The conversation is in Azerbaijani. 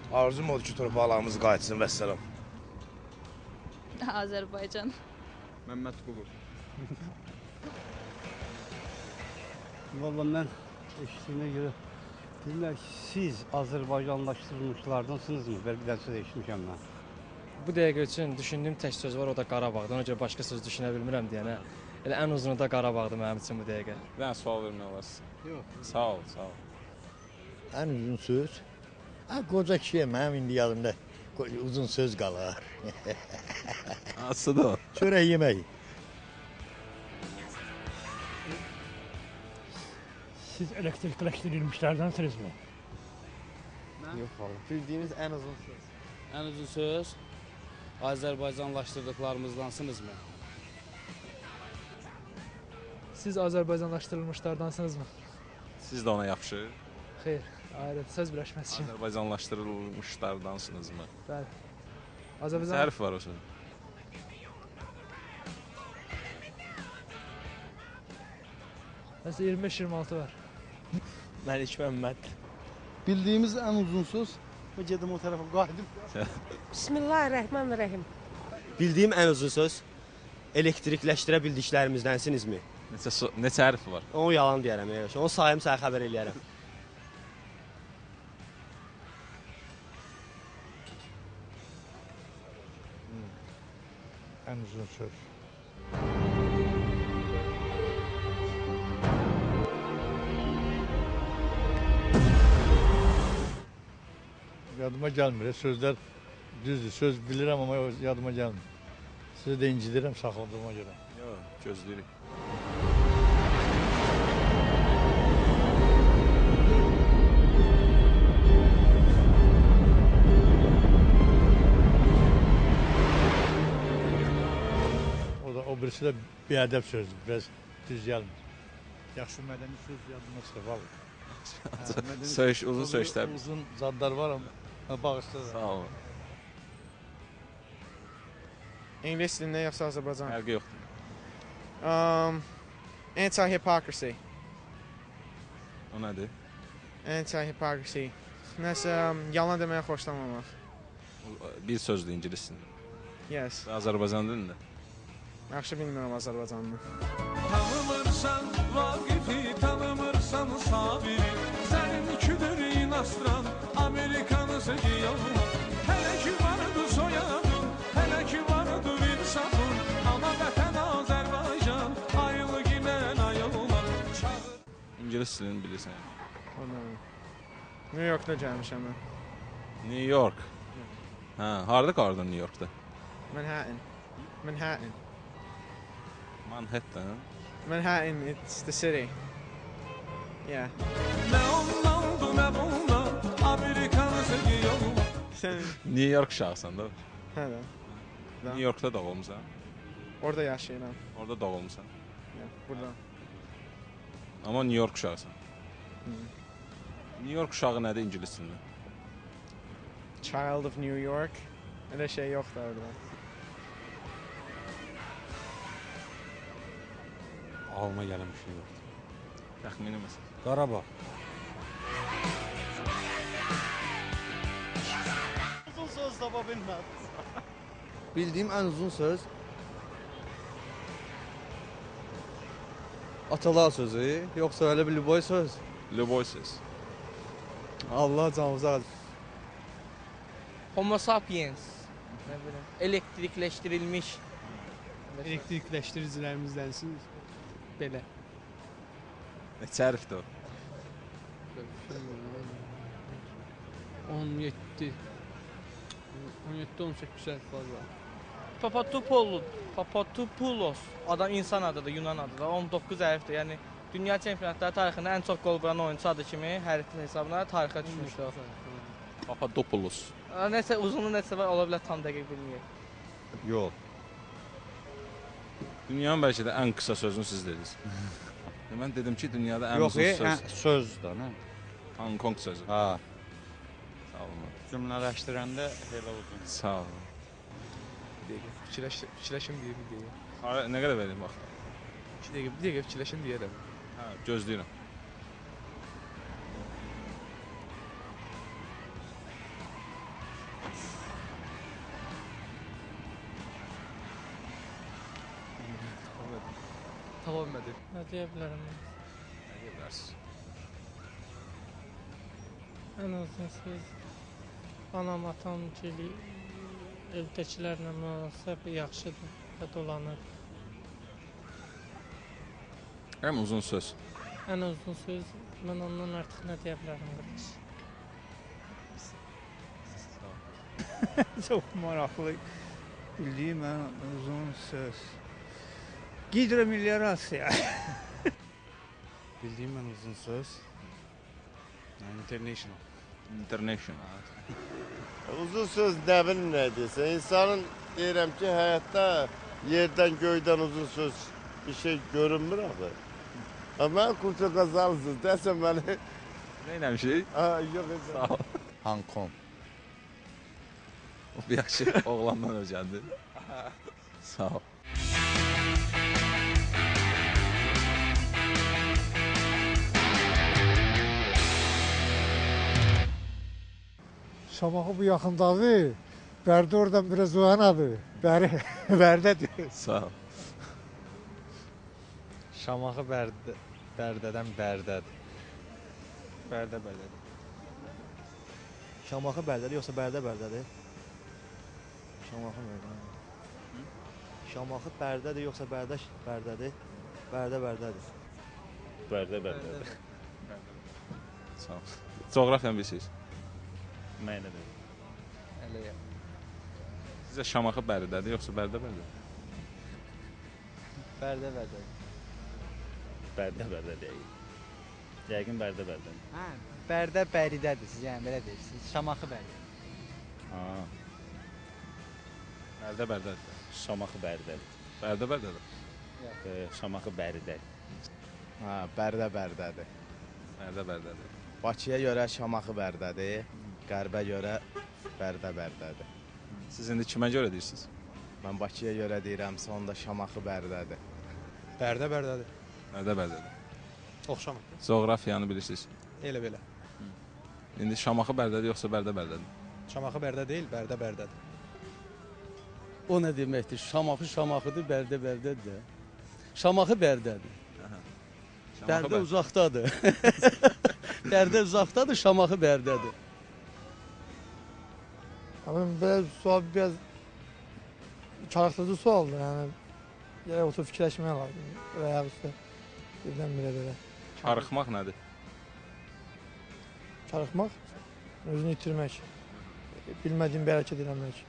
Arzum odur ki, torpaqlarımız qayıtsın, vəssalam. Azərbaycan. Məmməd Qulur. Valla mən eşitdiyimə görə bilirlər ki, siz Azərbaycanlaşdırılmışlardansınızmı? Bir dənə söz eşitmişəm mən. Bu dəqiqə üçün düşündüyüm tək söz var, o da Qarabağdır. Ona görə başqa söz düşünə bilmirəm deyənə. Elə ən uzunu da Qarabağdır mənim üçün bu dəqiqə. Bir dənə sual vermək olasın. Yox. Sağ ol, sağ ol. Ən uzun söz? Qoca kişiyə mənim indi yadımda uzun söz qalar. Asıdır o. Çörək yemək. Siz elektrikleştirilmişlerdensiniz mi? Yox valla. Bildiyiniz ən uzun söz. Ən uzun söz Azərbaycanlaşdırdıqlarımızdansınızmı? Siz Azərbaycanlaşdırılmışlardansınız mı? Siz də ona yapışır. Xeyr, ayrı söz birləşməsi üçün. Azərbaycanlaşdırılmışlardansınızmı? Bəli. Azərbaycan Hərf var o sözün. Nəsə 25-26 var. Məlik Məmməd. Bildiyimiz ən uzun söz, o gedim o tərəfə qayıdım. Bismillahirrahmanirrahim. Bildiyim ən uzun söz elektrikləşdirə bildiklərimizdənsinizmi? Neçə hərf var? Onu yalan deyərəm. Onu sayım sənə xəbər eləyərəm. Ən uzun söz. Yadıma gəlmir. Sözlər düzdür. Söz bilirəm amma yadıma gəlmir. Sizi də incidirəm saxladığıma görə. Yox, gözləyirik. O birisi də biədəb sözdür. Biraz düz gəlmir. Yaxşı mədəni söz yadıma çıxır. Söyüş, uzun söyüşlər. Uzun zadlar var amma bağışda da. Sağ olun. İngilis dilində yoxsa Azərbaycan? Fərqi yoxdur. Anti-hypocrisy. O nədir? Anti-hypocrisy. Nəsə yalan deməyə xoşlamamaq. Bir sözdür ingilis dilində. Yes. Azərbaycan dilində. Yaxşı bilmirəm Azərbaycanını. Tanımırsan Vaqifi, tanımırsan Sabiri, səninkidir inastıran Amerikanı seçiyor. Hələ ki vardı soyadın, hələ ki vardı insafın, ama vətən Azərbaycan ayılı gilən ayıllar. İngilis dilini bilirsən. New York'da gəlmişəm mən. New York. Hə, harda qaldın New York'da? Manhattan. Manhattan. Manhattan. Manhattan, it's the city. Yeah. New York uşaqsan da. Hə də. New York'da doğulmusan. Orada yaşayıram. Orada doğulmusan. Burada. Amma New York uşaqsan. New York uşağı nədir ingilis dilində? Child of New York. Elə şey yoxdur orada. Ağlıma gələn bir şey yoxdur. Təxmini məsəl. Qarabağ. Uzun söz tapa bilmədim. Bildiyim ən uzun söz atalar sözü, yoxsa öyle bir Lüboy söz? Lüboy söz. Allah canımıza alır. Homo sapiens. Elektrikleştirilmiş. Elektrikləşdiricilərimizdənsiniz. Belə. Neçə hərfdir o? 17. 17-18 hərf var. Papadopoulos. Adam insan adıdır, Yunan adıdır. 19 hərfdir. Yəni dünya çempionatları tarixində ən çox qol vuran oyuncu adı kimi hərf hesabına tarixə düşmüşdür. Papadopoulos. Nəsə uzunluğu nəsə var, ola bilər tam dəqiq bilmiyorum. Yox. Dünyanın bəlkə də ən qısa sözünü siz dediniz. Mən dedim ki, dünyada ən uzun söz. Yox, söz da, nə? Hong Kong sözü. Ha. Sağ olun. Cümlələşdirəndə elə uzun. Sağ olun. Fikirləşim deyirəm. Nə qədər vereyim bax? 2 dəqiqə, bir dəqiqə fikirləşim deyərəm. Hə, gözləyirəm. Tapa bilmədim. Nə deyə bilərəm? Nə deyə bilərsiniz? Ən uzun söz anam, atam gili evdəkilərlə münasibət yaxşıdır və dolanır. Ən uzun söz. Ən uzun söz mən ondan artıq nə deyə bilərəm qardaş? Çox maraqlı bildiyim ən uzun söz. Gidromeliyasiya. Bildiyim ən uzun söz. International. International. Uzun söz nə bilim nə desə, insanın deyirəm ki, həyatda yerdən göydən uzun söz bir şey görünmür axı. Mən Kurça qazalısınız, dəsən məni... Neyləmişik? Yox, Sağ ol. Hong Kong. O bir yaxşı oğlandan öyrəndi. Sağ ol. Şamaxı bu yaxındadır. Bərdə oradan biraz uyanadır. Bərdədir. Sağ ol. Şamaxı Bərdədən Bərdədir. Bərdədir. Şamaxı Bərdədir yoxsa Bərdədir? Şamaxı Bərdədir. Şamaxı Bərdədir yoxsa Bərdədir? Bərdədir. Bərdədir. Sağ ol. Coğrafiyanı bilirsiniz? Mən də deyim. Əliyə. Sizə Şamaxı Bərdədir yoxsa Bərdədir? Bərdədir. Bərdə deyil. Yəqin Bərdə. Hə, Bərdə Bəridədir. Siz yəni belə deyirsiniz. Şamaxı Bərdə. Bərdədir. Şamaxı Bərdədir. Bərdədir. Şamaxı Bərdədir. Bərdədir. Bərdədir. Bakıya görə Şamaxı Bərdədir. Qərbə görə Bərdədir. Siz indi kimə görə deyirsiniz? Mən Bakıya görə deyirəmsə, onda Şamaxı Bərdədir. Bərdədir. Bərdədir. Oxşamır. Coğrafiyanı bilirsiniz? Elə belə. İndi Şamaxı Bərdədir yoxsa Bərdədir? Şamaxı Bərdə deyil, Bərdədir. O nə deməkdir? Şamaxıdır, Bərdədir. Şamaxı Bərdədir. Bərdə uzaqdadır. Bərdə uzaqdadır, Şamaxı Bərdədir. Belə sual biraz çarıqlıcı sualdır. Yəni oturub fikirləşmək lazım. Və üstə birdən belə. Çarıxmaq nədir? Çarıxmaq, özünü itirmək, bilmədiyin bir hərəkət eləmək.